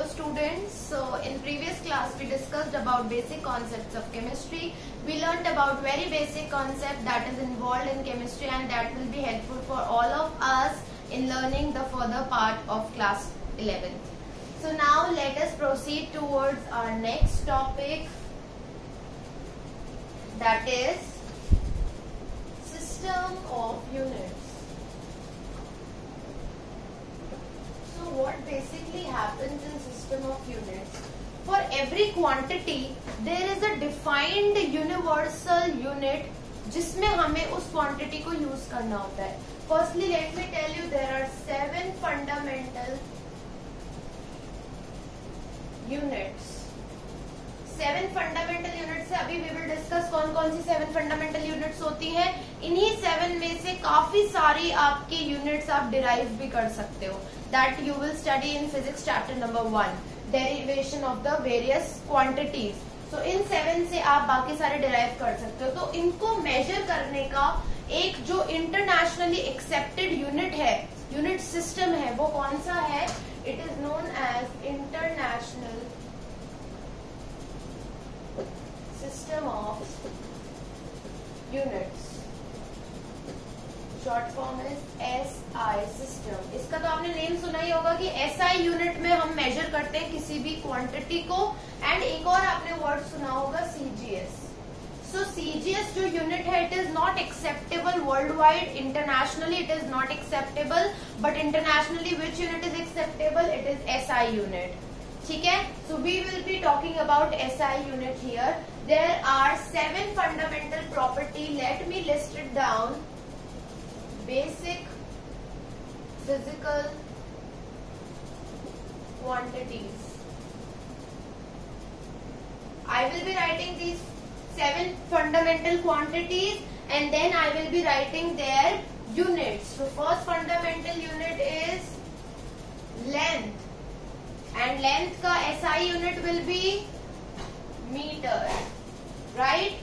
students. So in previous class we discussed about basic concepts of chemistry. We learned about very basic concept that is involved in chemistry and that will be helpful for all of us in learning the further part of class 11th. So now let us proceed towards our next topic, that is system of units. So what basically happens in system of units? For every quantity there is a defined universal unit जिसमें हमें उस quantity को use करना होता है. Firstly, let me tell you there are 7 fundamental units. 7 fundamental units है. अभी we will discuss कौन कौन सी 7 फंडामेंटल यूनिट्स होती हैं. इन्हीं 7 में से काफी सारी आपकी यूनिट्स आप डिराइव भी कर सकते हो. That you will study in physics chapter number 1, derivation of the various quantities. So इन 7 से आप बाकी सारे डिराइव कर सकते हो. तो इनको मेजर करने का एक जो इंटरनेशनली एक्सेप्टेड यूनिट है, यूनिट सिस्टम है, वो कौन सा है? It is known as international system of units. Short form is SI system. इसका तो आपने नेम सुना ही होगा कि एसआई यूनिट में हम मेजर करते हैं किसी भी क्वांटिटी को. एंड एक और आपने वर्ड सुना होगा सीजीएस. सो सीजीएस जो यूनिट है it is not acceptable worldwide. Internationally it is not acceptable, but internationally which unit is acceptable? It is SI unit. ठीक है. So we will be talking about SI unit here. There are 7 fundamental property. Let me list it down. Basic physical quantities. I will be writing these 7 fundamental quantities and then I will be writing their units. So first fundamental unit is length, and length ka SI unit will be meter, right?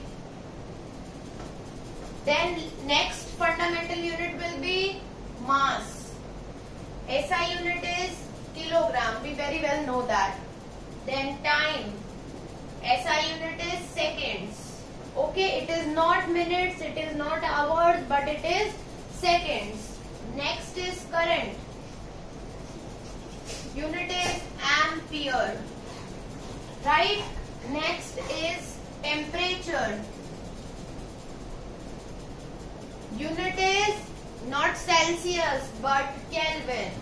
Then next fundamental unit will be mass. SI unit is kilogram. We very well know that. Then time. SI unit is seconds. Okay, it is not minutes, it is not hours, but it is seconds. Next is current. Unit is ampere. Right? Next is temperature. Unit is not Celsius but Kelvin.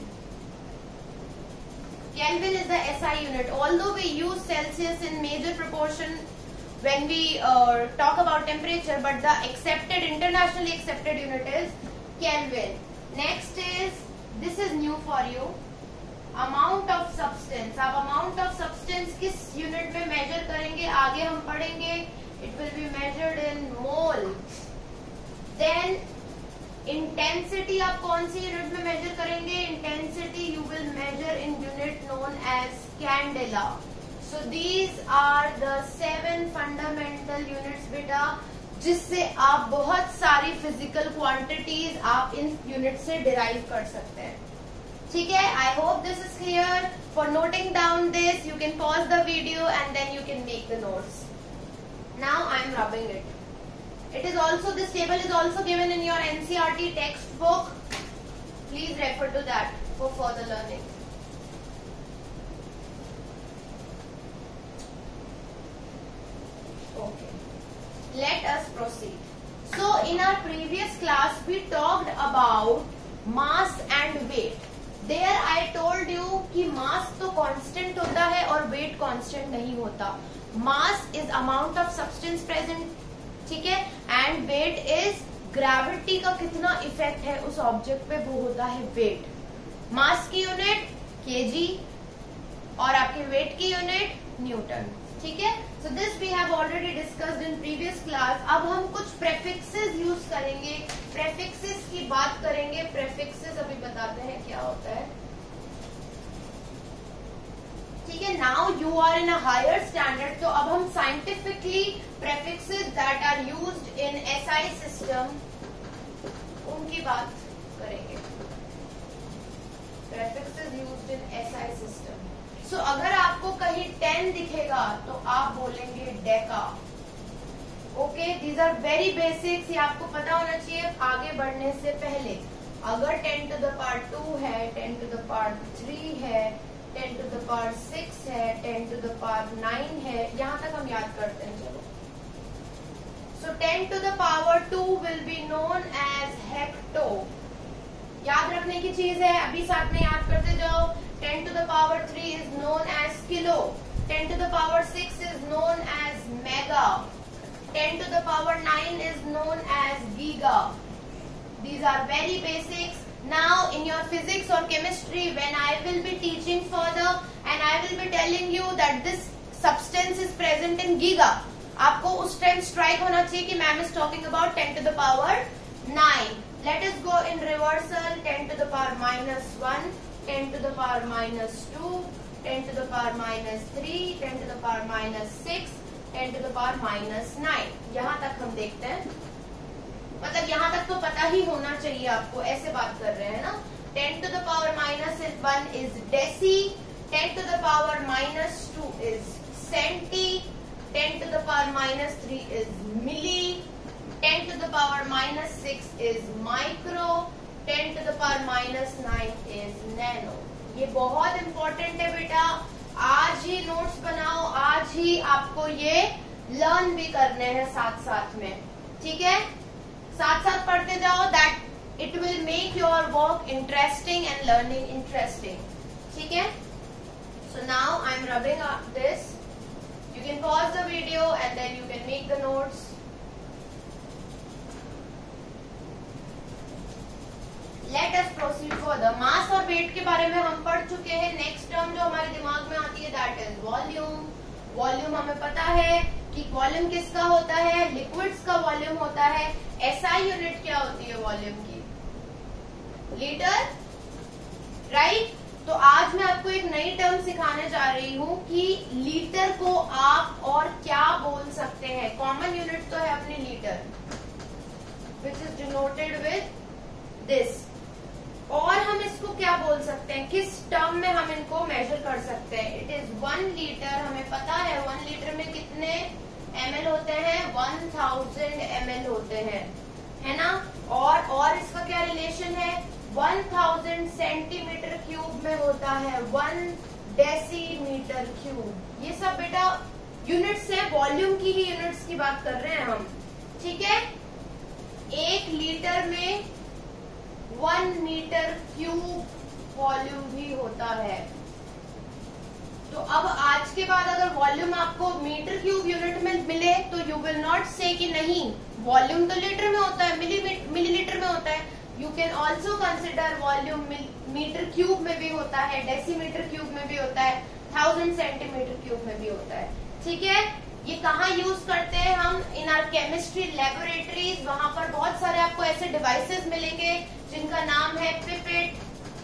Kelvin is the SI unit. Although we use Celsius in major proportion when we talk about temperature, but the accepted, internationally accepted unit is Kelvin. Next is, this is new for you, amount of substance. आप amount of substance किस unit में measure करेंगे आगे हम पढ़ेंगे. It will be measured in mole. Then intensity आप कौन सी यूनिट में मेजर करेंगे? Intensity you will measure in unit known as candela. So these are the 7 fundamental units बेटा, जिससे आप बहुत सारी फिजिकल क्वांटिटीज आप इन यूनिट से डिराइव कर सकते हैं. ठीक है. I hope this is clear. For noting down this, you can pause the video and then you can make the notes. Now I am rubbing it. It is also, this table is also given in your NCERT textbook. Please refer to that for further learning. Okay. Let us proceed. So in our previous class we talked about mass and weight. There I told you कि mass तो constant होता है और weight constant नहीं होता. Mass is amount of substance present. ठीक है. And wait is gravity का कितना इफेक्ट है उस ऑब्जेक्ट पे, वो होता है वेट. मास की यूनिट केजी और आपके वेट की यूनिट न्यूटन. ठीक है. So this we have already discussed in previous class. अब हम कुछ प्रेफिक्सेस यूज करेंगे, प्रेफिक्सेस की बात करेंगे. प्रेफिक्सेस अभी बताते हैं क्या होता है. ठीक है. Now you are in a higher standard. तो अब हम scientifically prefixes that are used in SI system उनकी बात करेंगे. Prefixes used in SI system. So अगर कहीं 10 दिखेगा तो आप बोलेंगे deca. Okay, these are very basics, ये आपको पता होना चाहिए आगे बढ़ने से पहले। अगर 10 to the power 2 है, 10 to the power 3 है, 10 to the power 6 है, 10 to the power 9 है, यहाँ तक हम याद करते हैं। चलो, so 10 to the power 2 will be known as hecto। याद रखने की चीज है, अभी साथ में याद करते जाओ। 10 to the power 3 is known as kilo, 10 to the power 6 is known as mega, 10 to the power 9 is known as giga। These are very basics. Now in your physics or chemistry, when I will be teaching further and I will be telling you that this substance is present in giga, आपको उस time strike होना चाहिए कि ma'am is talking about 10 to the power 9। Let us go in reversal। 10 to the power -1, 10 to the power -2, 10 to the power -3, 10 to the power -6, 10 to the power -9। यहाँ तक हम देखते हैं, मतलब यहाँ तक तो पता ही होना चाहिए आपको, ऐसे बात कर रहे हैं ना। 10 to the power -1 is deci, 10 to the power -2 is centi, 10 to the power -3 is milli, 10 to the power -6 is micro, 10 to the power -9 is nano। ये बहुत इंपॉर्टेंट है बेटा, आज ही नोट्स बनाओ, आज ही आपको ये लर्न भी करने हैं साथ साथ में, ठीक है। साथ साथ पढ़ते जाओ, that it will make your work interesting and learning interesting, ठीक है। So now I am rubbing this, you can pause the video and then you can make the notes. Let us proceed further. Mass और weight के बारे में हम पढ़ चुके हैं। नेक्स्ट टर्म जो हमारे दिमाग में आती है दैट इज वॉल्यूम। वॉल्यूम हमें पता है कि वॉल्यूम किसका होता है, लिक्विड्स का वॉल्यूम होता है। एसआई यूनिट क्या होती है वॉल्यूम की, लीटर, राइट। तो आज मैं आपको एक नई टर्म सिखाने जा रही हूँ कि लीटर को आप और क्या बोल सकते हैं। कॉमन यूनिट तो है अपनी litre, which is denoted with this, और हम इसको क्या बोल सकते हैं, किस टर्म में हम इनको मेजर कर सकते हैं। It is 1 litre. हमें पता है 1 लीटर में कितने ml होते हैं, 1000 ml होते हैं, है ना। और इसका क्या रिलेशन है, 1000 सेंटीमीटर क्यूब में होता है 1 डेसीमीटर क्यूब। ये सब बेटा यूनिट्स है, वॉल्यूम की ही यूनिट्स की बात कर रहे हैं हम, ठीक है। 1 लीटर में 1 मीटर क्यूब वॉल्यूम भी होता है। तो अब आज के बाद अगर वॉल्यूम आपको मीटर क्यूब यूनिट में मिले तो यू विल नॉट से कि नहीं वॉल्यूम तो लीटर में होता है, मिलीलीटर में होता है। You can also consider volume metre cube में भी होता है, डेसीमीटर क्यूब में भी होता है, 1000 सेंटीमीटर क्यूब में भी होता है, ठीक है। ये कहाँ यूज करते हैं हम, इन आर केमिस्ट्री लेबोरेटरीज। वहां पर बहुत सारे आपको ऐसे डिवाइसेस मिलेंगे जिनका नाम है pipette,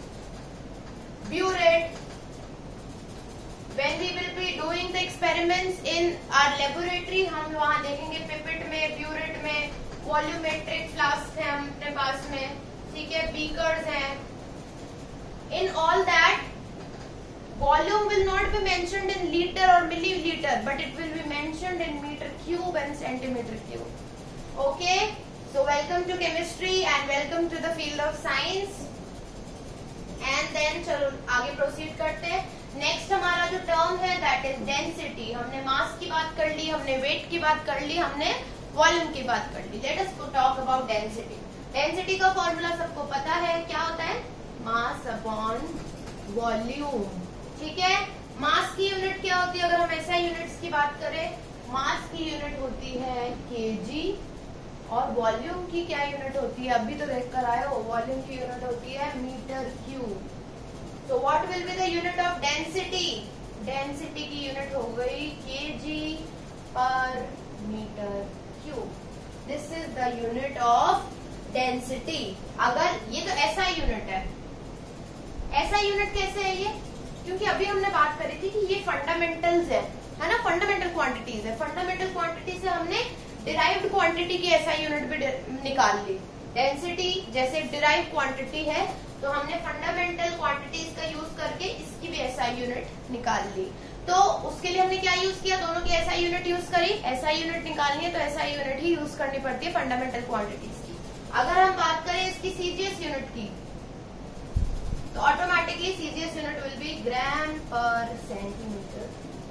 burette. When we will be doing the experiments in our laboratory, हम वहाँ देखेंगे पिपेट में, ब्यूरेट में, वॉल्यूमेट्रिक फ्लास्क है अपने पास में, ठीक है, बीकर्स हैं। In all that, volume will not be mentioned in liter or milliliter, but it will be mentioned in meter cube and centimeter cube. Okay, so welcome to chemistry and welcome to the field of science. And then चलो आगे proceed करते हैं। Next हमारा जो term है that is density. हमने मास की बात कर ली, हमने वेट की बात कर ली, हमने वॉल्यूम की बात कर ली। Let us talk about density. Density का फॉर्मूला सबको पता है, क्या होता है, मास अपॉन वॉल्यूम, ठीक है। मास की यूनिट क्या होती है, अगर हम ऐसा यूनिट्स की बात करें, मास की यूनिट होती है केजी, और वॉल्यूम की क्या यूनिट होती है, अभी तो देख कर आए हो, वॉल्यूम की यूनिट होती है metre cube. So what will be the unit of density? Density की यूनिट हो गई kg per meter cube. This is the unit of density. अगर ये तो SI यूनिट है, SI यूनिट कैसे है ये, क्योंकि अभी हमने बात करी थी कि ये फंडामेंटल्स है ना, फंडामेंटल क्वांटिटीज है। फंडामेंटल क्वांटिटी से हमने डिराइव्ड क्वांटिटी की SI यूनिट भी निकाल ली। डेंसिटी जैसे डिराइव्ड क्वांटिटी है तो हमने फंडामेंटल क्वांटिटीज का यूज करके इसकी भी SI यूनिट निकाल ली। तो उसके लिए हमने क्या यूज किया, दोनों की एसआई यूनिट यूज करी। एसआई यूनिट निकालनी है तो एसआई यूनिट ही यूज करनी पड़ती है फंडामेंटल क्वांटिटीज की। अगर हम बात करें इसकी सीजीएस यूनिट की तो automatically CGS unit will be gram पर centimetre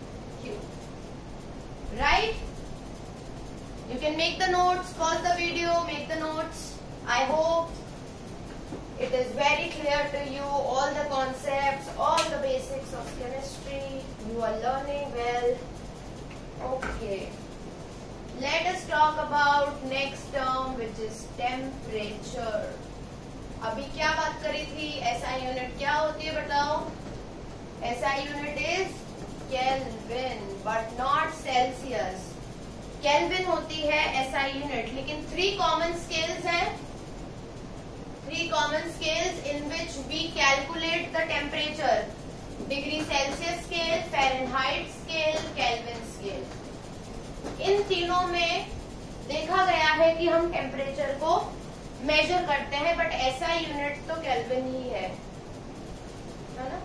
cube, right? You can make the notes, pause the video, make the notes. I hope it is very clear to you, all the concepts, all the basics of chemistry. You are learning well. Okay. Let us talk about next term, which is temperature. अभी क्या बात करी थी? SI unit क्या होती है बताओ? SI unit is Kelvin, but not Celsius. Kelvin होती है एसआई यूनिट, लेकिन 3 कॉमन स्केल्स हैं, 3 common scales in which we calculate the temperature, degree Celsius scale, Fahrenheit scale, Kelvin scale. इन तीनों में देखा गया है कि हम टेम्परेचर को मेजर करते हैं, बट एसआई यूनिट तो केल्विन ही है ना?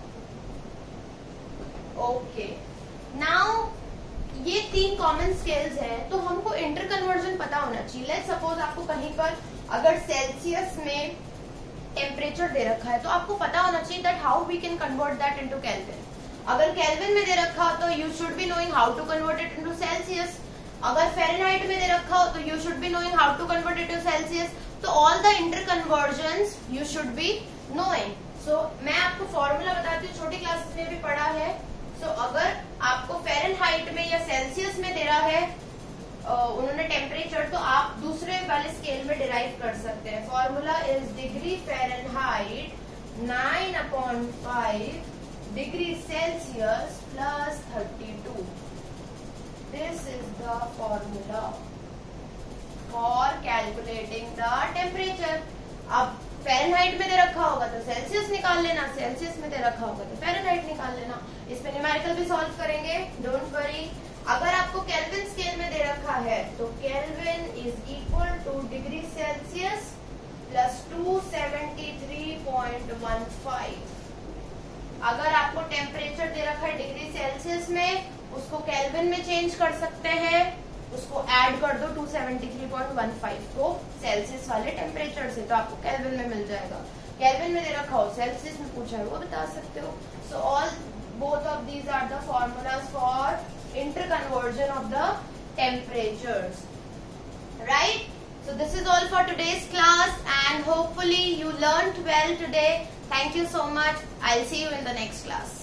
ओके, नाउ ये 3 कॉमन स्केल्स हैं, तो हमको इंटर कन्वर्जन पता होना चाहिए। लेट्स सपोज आपको कहीं पर अगर सेल्सियस में टेम्परेचर दे रखा है तो आपको पता होना चाहिए that how we can convert that into Kelvin. अगर केल्विन में दे रखा हो तो you should be knowing how to convert it into Celsius. अगर फ़ारेनहाइट में दे रखा हो तो you should be knowing how to convert it to Celsius. तो all the inter conversions you should be knowing. So मैं आपको फॉर्मूला बताती हूँ, छोटी क्लासेस में भी पढ़ा है। अगर आपको फ़ारेनहाइट में या सेल्सियस में दे रहा है उन्होंने टेम्परेचर, तो आप दूसरे वाले स्केल में डिराइव कर सकते हैं। Formula is degree Fahrenheit 9/5 degree Celsius plus 32। This is the formula for calculating the temperature. अब फ़ारेनहाइट में दे रखा होगा तो सेल्सियस निकाल लेना, सेल्सियस में दे रखा होगा तो फ़ारेनहाइट निकाल लेना। इस पे न्यूमेरिकल भी सॉल्व करेंगे, डोंट वरी। अगर आपको केल्विन स्केल में दे रखा है तो Kelvin is equal to degree Celsius plus 273.15। अगर आपको टेम्परेचर दे रखा है डिग्री सेल्सियस में, उसको केल्विन में चेंज कर सकते हैं, उसको ऐड कर दो 273.15 को सेल्सियस वाले टेम्परेचर से, तो आपको केल्विन में मिल जाएगा। केल्विन में दे रखा हो, सेल्सियस में पूछा है वो बता सकते हो। So all both of these are the formulas for interconversion of the temperatures, right? So this is all for today's class, and hopefully you learned well today. Thank you so much. I'll see you in the next class.